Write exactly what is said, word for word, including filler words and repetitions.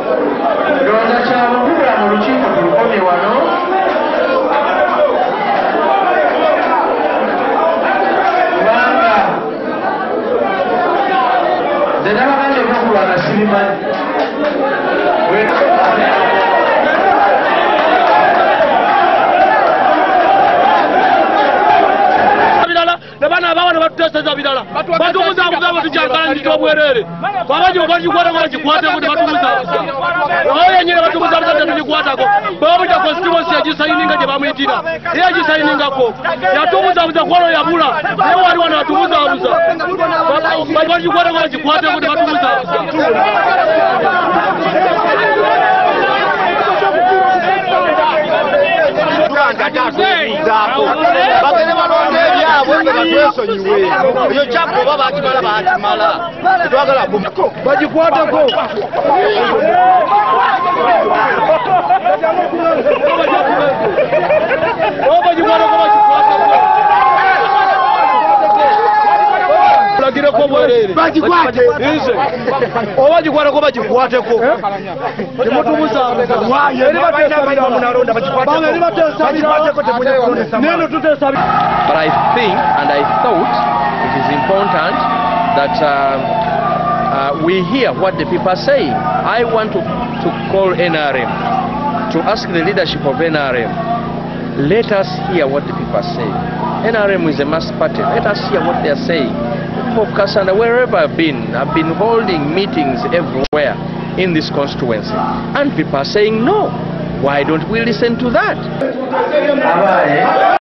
Ndowooza kya bukubula mu lukiiko tulukome wano. Kubanga nze nabaganje ebyokulwana sibimanyi. Nabana abana batuteseza bilala batumuza abugabo tujankala ndito obwerere babaji bakikwata ko bakikwata ko batumuza aho yenyere batumuza abugabo tujikwatako babuja constituents yagisayininga je bamuyitira yagisayininga ko yatumuza abuza kwalo yabula ne wali wana atumuza abuza bakikwata ko bakikwata ko batumuza bagende balonde ebyabwe nga batwesonyiwe eyo kyako oba bakimala bakimala twagala bagikwateko bagikwate oba gikwateko bagikwateko temutumuza But I think and I thought it is important that uh, uh, we hear what the people are saying. I want to, to call N R M, to ask the leadership of N R M, let us hear what the people are saying. N R M is a mass party. Let us hear what they are saying. People of Kassanda, wherever I've been, I've been holding meetings everywhere in this constituency. And people are saying no. Why don't we listen to that?